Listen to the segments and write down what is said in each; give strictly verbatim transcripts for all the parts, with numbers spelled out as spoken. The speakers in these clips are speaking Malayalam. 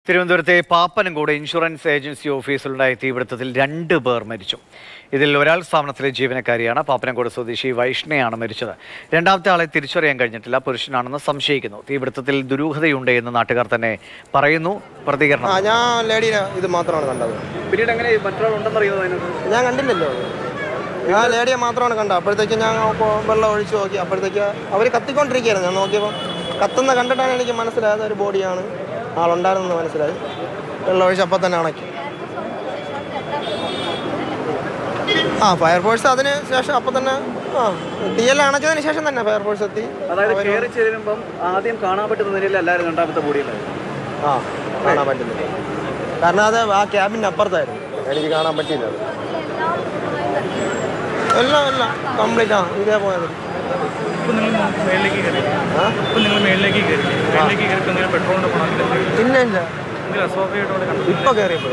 തിരുവനന്തപുരത്തെ പാപ്പനംകോട് ഇൻഷുറൻസ് ഏജൻസി ഓഫീസിലുണ്ടായ തീപിടുത്തത്തിൽ രണ്ട് പേർ മരിച്ചു. ഇതിൽ ഒരാൾ സ്ഥാപനത്തിലെ ജീവനക്കാരിയാണ്. പാപ്പനംകോട് സ്വദേശി വൈഷ്ണയാണ് മരിച്ചത്. രണ്ടാമത്തെ ആളെ തിരിച്ചറിയാൻ കഴിഞ്ഞിട്ടില്ല. പുരുഷനാണെന്ന് സംശയിക്കുന്നു. തീപിടുത്തത്തിൽ ദുരൂഹതയുണ്ട് എന്ന് നാട്ടുകാർ തന്നെ പറയുന്നു. പ്രതികരണം: ഞാൻ ലേഡിയെ ഇത് മാത്രമാണ് കണ്ടത്. പിന്നീട് എങ്ങനെ മറ്റൊരാളുണ്ടെന്നറിയുന്നത്? ഞാൻ കണ്ടില്ലല്ലോ. ഞാൻ ലേഡിയെ മാത്രമാണ് കണ്ടത്. അപ്പോഴത്തേക്ക് ഞാൻ വെള്ളം ഒഴിച്ചു നോക്കി. അപ്പോഴത്തേക്ക് അവർ കത്തിക്കൊണ്ടിരിക്കുകയായിരുന്നു. ഞാൻ നോക്കിയപ്പോൾ കത്തുന്ന കണ്ടിട്ടാണ് എനിക്ക് മനസ്സിലായത് ഒരു ബോഡിയാണ്, ആളുണ്ടായിരുന്നെന്ന് മനസ്സിലായി. വെള്ളം ഒഴിച്ച് അപ്പം തന്നെ അണക്കി. ആ ഫയർഫോഴ്സ് അതിന് ശേഷം അപ്പം തന്നെ ആ തീയെല്ലാം അണച്ചതിന് ശേഷം തന്നെ ഫയർഫോഴ്സ് എത്തി. അതായത് കയറി ചെല്ലുമ്പം ആദ്യം കാണാൻ പറ്റുന്ന നിലയിലല്ലായിരുന്നു രണ്ടാമത്തെ ബോഡിയിൽ. ആ കാണാൻ പറ്റുന്നില്ല, കാരണം അത് ആ ക്യാബിൻ്റെ അപ്പുറത്തായിരുന്നു. എനിക്ക് കാണാൻ പറ്റിയില്ല. എല്ലാം എല്ലാം കംപ്ലീറ്റ് ആ ഇതേ പോയത്. ഇല്ല ഇല്ല ഇപ്പൊ കയറിയപ്പോഴും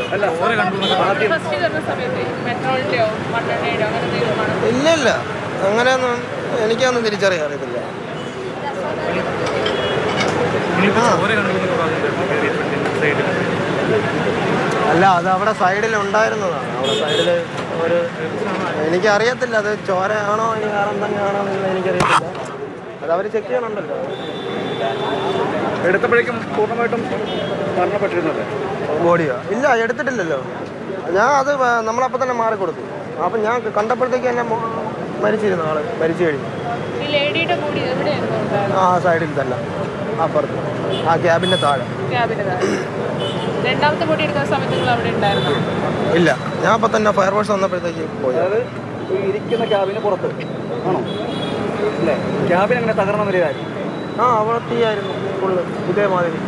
ഇല്ല ഇല്ല അങ്ങനെയൊന്നും എനിക്കൊന്നും തിരിച്ചറിയാൻ അറിയത്തില്ല. അല്ല, അത് അവിടെ സൈഡിൽ ഉണ്ടായിരുന്നതാണ്. അവിടെ സൈഡിൽ ഒരു എനിക്കറിയത്തില്ല അത് ചോരയാണോ ഇനി വേറെ എന്തെങ്കിലാണോ എന്നുള്ളത് എനിക്കറിയത്തില്ല. അത് അവർ ചെക്ക് ചെയ്യണുണ്ടല്ലോ. എടുത്തപ്പോഴേക്കും പൂർണ്ണമായിട്ടും മരണപ്പെട്ടിരുന്നത് ബോഡിയോ? ഇല്ല, എടുത്തിട്ടില്ലല്ലോ. ഞാൻ അത് നമ്മളപ്പം തന്നെ മാറിക്കൊടുത്തു. അപ്പം ഞാൻ കണ്ടപ്പോഴത്തേക്ക് എന്നെ മരിച്ചിരുന്നു. ആള് മരിച്ചു കഴിഞ്ഞു. ആ സൈഡിൽ തന്നെ അപ്പുറത്ത് ആ ക്യാബിൻ്റെ താഴെ. രണ്ടാമത്തെ ബോഡി എടുക്കുന്ന സമയത്ത് നിങ്ങൾ അവിടെ ഉണ്ടായിരുന്നു? ഇല്ല, ഞാൻ അപ്പം തന്നെ ഫയർഫോഴ്സ് വന്നപ്പോഴത്തേക്ക് പോയി. അതായത് ഇരിക്കുന്ന ക്യാബിന് പുറത്ത് ആണോ? അല്ലേ, ക്യാബിൻ അങ്ങനെ തകർന്ന നിലയിലായിരുന്നു. ആ അവിടെ തീയായിരുന്നു ഫുള്ള് ഇതേമാതിരി.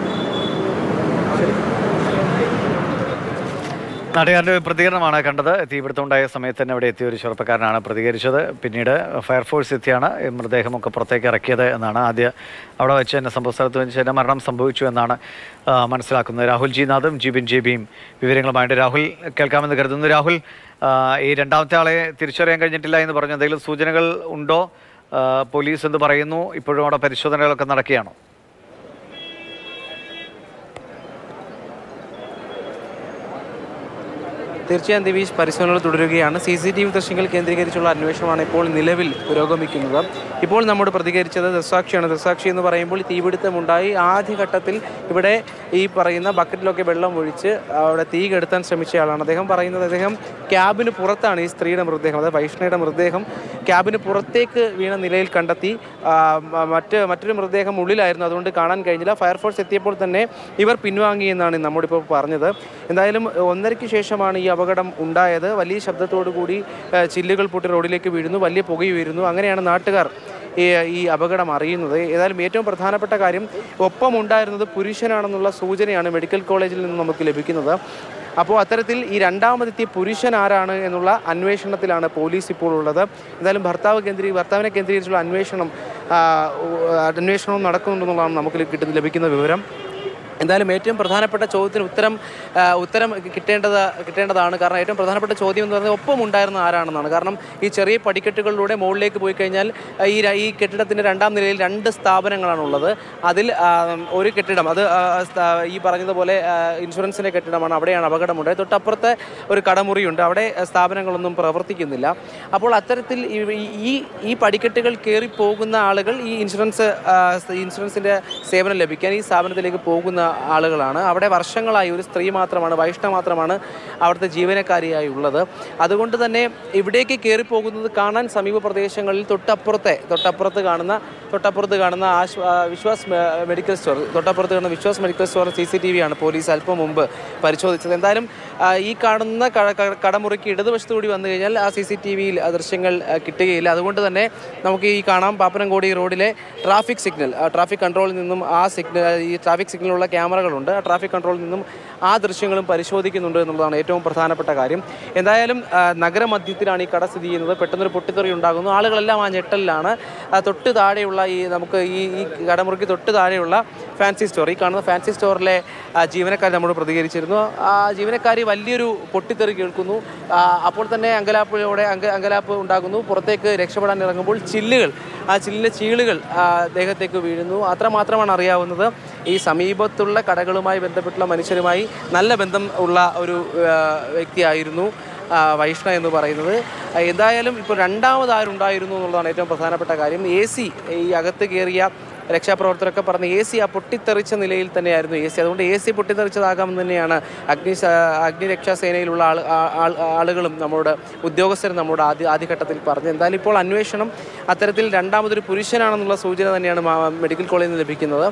നാട്ടുകാരുടെ പ്രതികരണമാണ് കണ്ടത്. തീപിടുത്തം ഉണ്ടായ സമയത്ത് തന്നെ അവിടെ എത്തിയ ഒരു ചെറുപ്പക്കാരനാണ് പ്രതികരിച്ചത്. പിന്നീട് ഫയർഫോഴ്സ് എത്തിയാണ് മൃതദേഹമൊക്കെ പുറത്തേക്ക് ഇറക്കിയത് എന്നാണ്. ആദ്യം അവിടെ വെച്ച് തന്നെ സംഭവ സ്ഥലത്ത് വെച്ച് തന്നെ മരണം സംഭവിച്ചു എന്നാണ് മനസ്സിലാക്കുന്നത്. രാഹുൽ ജി നാഥും ജിബിൻ ജെബിയും വിവരങ്ങളുമായിട്ട്. രാഹുൽ കേൾക്കാമെന്ന് കരുതുന്നു. രാഹുൽ, ഈ രണ്ടാമത്തെ ആളെ തിരിച്ചറിയാൻ കഴിഞ്ഞിട്ടില്ല എന്ന് പറഞ്ഞു. എന്തെങ്കിലും സൂചനകൾ ഉണ്ടോ? പോലീസ് എന്ത് പറയുന്നു? ഇപ്പോഴും അവിടെ പരിശോധനകളൊക്കെ നടക്കുകയാണോ? തീർച്ചയായും ദിവീഷ്, പരിശോധനകൾ തുടരുകയാണ്. സി സി ടി വി ദൃശ്യങ്ങൾ കേന്ദ്രീകരിച്ചുള്ള അന്വേഷണമാണ് ഇപ്പോൾ നിലവിൽ പുരോഗമിക്കുന്നത്. ഇപ്പോൾ നമ്മോട് പ്രതികരിച്ചത് ദൃസാക്ഷിയാണ്. ദൃസാക്ഷി എന്ന് പറയുമ്പോൾ തീപിടുത്തമുണ്ടായി ആദ്യഘട്ടത്തിൽ ഇവിടെ ഈ പറയുന്ന ബക്കറ്റിലൊക്കെ വെള്ളം ഒഴിച്ച് അവിടെ തീ കെടുത്താൻ ശ്രമിച്ചയാളാണ്. അദ്ദേഹം പറയുന്നത് അദ്ദേഹം ക്യാബിന് പുറത്താണ് ഈ സ്ത്രീയുടെ മൃതദേഹം, അതായത് വൈഷ്ണയുടെ മൃതദേഹം ക്യാബിന് പുറത്തേക്ക് വീണ നിലയിൽ കണ്ടെത്തി. മറ്റ് മറ്റൊരു മൃതദേഹം ഉള്ളിലായിരുന്നു, അതുകൊണ്ട് കാണാൻ കഴിഞ്ഞില്ല. ഫയർഫോഴ്സ് എത്തിയപ്പോൾ തന്നെ ഇവർ പിൻവാങ്ങിയെന്നാണ് നമ്മോടിപ്പോൾ പറഞ്ഞത്. എന്തായാലും ഒന്നരയ്ക്ക് ശേഷമാണ് ഈ അപകടം ഉണ്ടായത്. വലിയ ശബ്ദത്തോടു കൂടി ചില്ലുകൾ പൊട്ടി റോഡിലേക്ക് വീഴുന്നു, വലിയ പുകയും വീഴുന്നു. അങ്ങനെയാണ് നാട്ടുകാർ ഈ ഈ അപകടം അറിയുന്നത്. ഏതായാലും ഏറ്റവും പ്രധാനപ്പെട്ട കാര്യം ഒപ്പം ഉണ്ടായിരുന്നത് പുരുഷനാണെന്നുള്ള സൂചനയാണ് മെഡിക്കൽ കോളേജിൽ നിന്ന് നമുക്ക് ലഭിക്കുന്നത്. അപ്പോൾ അത്തരത്തിൽ ഈ രണ്ടാമതെത്തിയ പുരുഷൻ ആരാണ് എന്നുള്ള അന്വേഷണത്തിലാണ് പോലീസ് ഇപ്പോൾ ഉള്ളത്. എന്തായാലും ഭർത്താവ് കേന്ദ്രീ ഭർത്താവിനെ കേന്ദ്രീകരിച്ചുള്ള അന്വേഷണം അന്വേഷണവും നടക്കുന്നുണ്ടെന്നുള്ളതാണ് നമുക്ക് കിട്ടുന്ന ലഭിക്കുന്ന വിവരം. എന്തായാലും ഏറ്റവും പ്രധാനപ്പെട്ട ചോദ്യത്തിന് ഉത്തരം ഉത്തരം കിട്ടേണ്ടത് കിട്ടേണ്ടതാണ് കാരണം ഏറ്റവും പ്രധാനപ്പെട്ട ചോദ്യം എന്ന് പറയുന്നത് ഒപ്പം ഉണ്ടായിരുന്ന ആരാണെന്നാണ്. കാരണം ഈ ചെറിയ പടിക്കെട്ടുകളിലൂടെ മുകളിലേക്ക് പോയി കഴിഞ്ഞാൽ ഈ ഈ കെട്ടിടത്തിൻ്റെ രണ്ടാം നിലയിൽ രണ്ട് സ്ഥാപനങ്ങളാണുള്ളത്. അതിൽ ഒരു കെട്ടിടം അത് ഈ പറഞ്ഞതുപോലെ ഇൻഷുറൻസിൻ്റെ കെട്ടിടമാണ്. അവിടെയാണ് അപകടമുണ്ടായത്. തൊട്ടപ്പുറത്തെ ഒരു കടമുറിയുണ്ട്, അവിടെ സ്ഥാപനങ്ങളൊന്നും പ്രവർത്തിക്കുന്നില്ല. അപ്പോൾ അത്തരത്തിൽ ഈ ഈ പടിക്കെട്ടുകൾ കയറി പോകുന്ന ആളുകൾ ഈ ഇൻഷുറൻസ് ഇൻഷുറൻസിൻ്റെ സേവനം ലഭിക്കാൻ ഈ സ്ഥാപനത്തിലേക്ക് പോകുന്ന ആളുകളാണ്. അവിടെ വർഷങ്ങളായി ഒരു സ്ത്രീ മാത്രമാണ്, വൈഷ്ണ മാത്രമാണ് അവിടുത്തെ ജീവനക്കാരിയായി ഉള്ളത്. അതുകൊണ്ട് തന്നെ ഇവിടേക്ക് കയറിപ്പോകുന്നത് കാണാൻ സമീപ പ്രദേശങ്ങളിൽ തൊട്ടപ്പുറത്തെ തൊട്ടപ്പുറത്ത് കാണുന്ന തൊട്ടപ്പുറത്ത് കാണുന്ന ആശ് വിശ്വാസ് മെഡിക്കൽ സ്റ്റോർ തൊട്ടപ്പുറത്ത് കാണുന്ന Vishwas medical store C C T V ആണ് പോലീസ് അല്പം മുമ്പ് പരിശോധിച്ചത്. എന്തായാലും ഈ കാണുന്ന കടമുറിക്ക് ഇടതുവശത്ത് കൂടി വന്നു കഴിഞ്ഞാൽ ആ സി സി ടി വിയിൽ ദൃശ്യങ്ങൾ കിട്ടുകയില്ല. അതുകൊണ്ട് തന്നെ നമുക്ക് ഈ കാണാം പാപ്പനംകോട് റോഡിലെ ട്രാഫിക് സിഗ്നൽ ട്രാഫിക് കൺട്രോളിൽ നിന്നും ആ സിഗ്നൽ ഈ ട്രാഫിക് സിഗ്നലുള്ള ക്യാമറകളുണ്ട്. ആ ട്രാഫിക് കൺട്രോളിൽ നിന്നും ആ ദൃശ്യങ്ങളും പരിശോധിക്കുന്നുണ്ട് എന്നുള്ളതാണ് ഏറ്റവും പ്രധാനപ്പെട്ട കാര്യം. എന്തായാലും നഗരമധ്യത്തിലാണ് ഈ കട സ്ഥിതി ചെയ്യുന്നത്. പെട്ടെന്നൊരു പൊട്ടിത്തെറി ഉണ്ടാകുന്നു. ആളുകളെല്ലാം ആ ഞെട്ടലിലാണ്. തൊട്ട് താഴെയുള്ള ഈ നമുക്ക് ഈ ഈ കടമുറിക്ക് തൊട്ട് താഴെയുള്ള ഫാൻസി സ്റ്റോർ ഈ കാണുന്ന ഫാൻസി സ്റ്റോറിലെ ജീവനക്കാർ നമ്മോട് പ്രതികരിച്ചിരുന്നു. ആ ജീവനക്കാരി വലിയൊരു പൊട്ടിത്തെറി കേൾക്കുന്നു. അപ്പോൾ തന്നെ അങ്കലാപ്പോടെ അങ്ക അങ്കലാപ്പ് ഉണ്ടാകുന്നു. പുറത്തേക്ക് രക്ഷപ്പെടാൻ ഇറങ്ങുമ്പോൾ ചില്ലുകൾ ആ ചില്ലിലെ ചീളുകൾ ദേഹത്തേക്ക് വീഴുന്നു. അത്രമാത്രമാണ് അറിയാവുന്നത്. ഈ സമീപത്തുള്ള കടകളുമായി ബന്ധപ്പെട്ടുള്ള മനുഷ്യരുമായി നല്ല ബന്ധം ഉള്ള ഒരു വ്യക്തിയായിരുന്നു വൈഷ്ണ എന്ന് പറയുന്നത്. എന്തായാലും ഇപ്പോൾ രണ്ടാമത് ആരുണ്ടായിരുന്നു എന്നുള്ളതാണ് ഏറ്റവും പ്രധാനപ്പെട്ട കാര്യം. എ സി ഈ അകത്ത് കയറിയ രക്ഷാപ്രവർത്തകരൊക്കെ പറഞ്ഞ് എ സി ആ പൊട്ടിത്തെറിച്ച നിലയിൽ തന്നെയായിരുന്നു എ സി. അതുകൊണ്ട് എ സി പൊട്ടിത്തെറിച്ചതാകാമെന്ന് തന്നെയാണ് അഗ്നി അഗ്നിരക്ഷാസേനയിലുള്ള ആൾ ആളുകളും നമ്മുടെ ഉദ്യോഗസ്ഥരും നമ്മുടെ ആദ്യ ആദ്യഘട്ടത്തിൽ പറഞ്ഞത്. എന്തായാലും ഇപ്പോൾ അന്വേഷണം അത്തരത്തിൽ രണ്ടാമതൊരു പുരുഷനാണെന്നുള്ള സൂചന തന്നെയാണ് മെഡിക്കൽ കോളേജിൽ നിന്ന് ലഭിക്കുന്നത്.